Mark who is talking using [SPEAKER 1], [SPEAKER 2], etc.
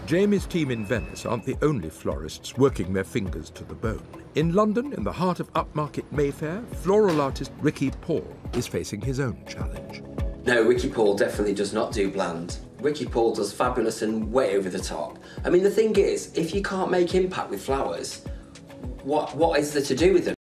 [SPEAKER 1] Jamie's team in Venice aren't the only florists working their fingers to the bone. In London, in the heart of upmarket Mayfair, floral artist Ricky Paul is facing his own challenge.
[SPEAKER 2] No, Ricky Paul definitely does not do bland. Ricky Paul does fabulous and way over the top. I mean, the thing is, if you can't make impact with flowers, what is there to do with them?